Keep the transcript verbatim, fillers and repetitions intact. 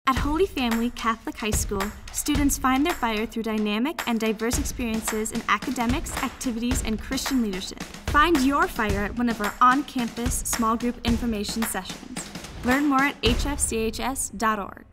At Holy Family Catholic High School, students find their fire through dynamic and diverse experiences in academics, activities, and Christian leadership. Find your fire at one of our on-campus small group information sessions. Learn more at h f c h s dot org.